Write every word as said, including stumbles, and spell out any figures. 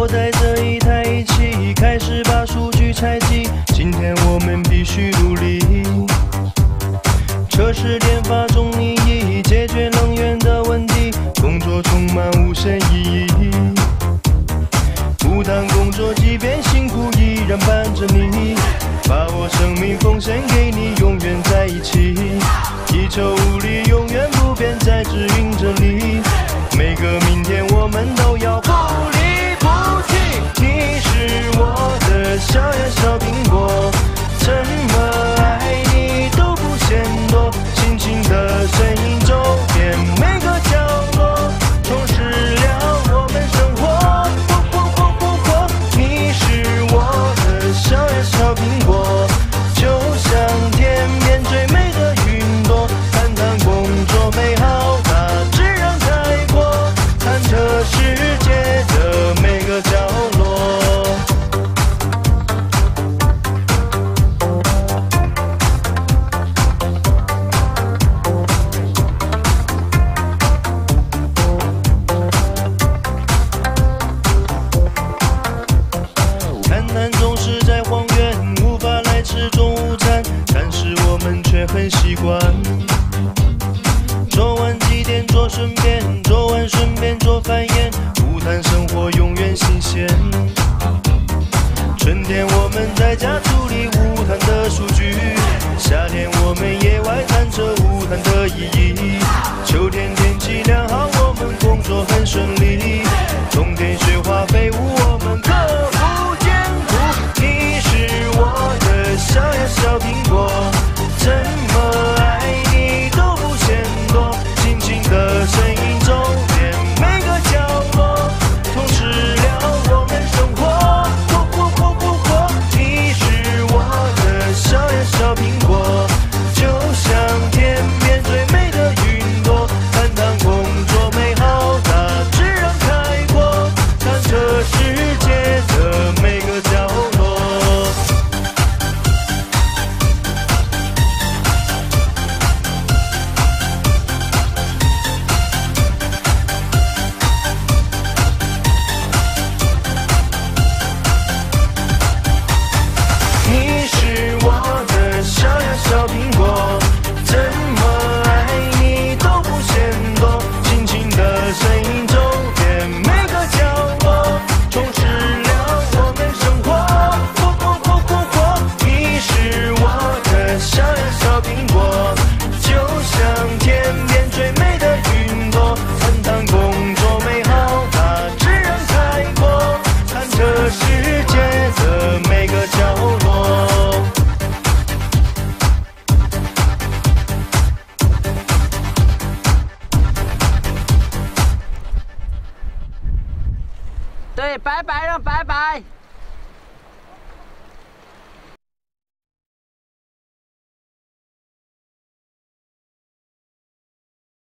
我带着一台仪器，开始把数据采集。今天我们必须努力，测试研发中意义，解决能源的问题，工作充满无限意义。不谈工作，即便辛苦，依然伴着你，把我生命奉献给你，永远在一起。地球物理永远不变，在指引着你。每个明天，我们都要不离不弃。你是我的小呀小苹果，怎么爱你都不嫌多。轻轻的声音周遍每个角落，充实了我们生活。啵啵啵啵啵，你是我的小呀小苹果，就像天边最美的云朵，谈谈工作美好大自然开阔，看这世界的每个角落。谈谈总是在荒原，无法来吃中午餐，但是我们却很习惯。做完几点做顺便，做完顺便做饭宴，不谈生活永远新鲜。春天我们在家处理无谈的数据，夏天我们野外探测无谈的意义。秋天天气良好，我们工作很顺利。冬天雪花飞舞，我们克服艰苦。你是我的小呀小苹果，怎么爱你都不嫌多。轻轻的声音周遍每个角落，充实了我们生活。啵啵啵啵啵，你是我的小呀小苹果，就像天边最美的云朵，谈谈工作美好大自然开阔，看这世界的每个角落。你是我的小呀小苹果，怎么爱你都不嫌多。轻轻的声音周遍每个角落，充实了我们生活。啵啵啵啵啵，你是我的小呀小苹果，就像天边最美的云朵，谈谈工作美好大自然开阔，看这世界的每个角落。 对，拜拜了，拜拜。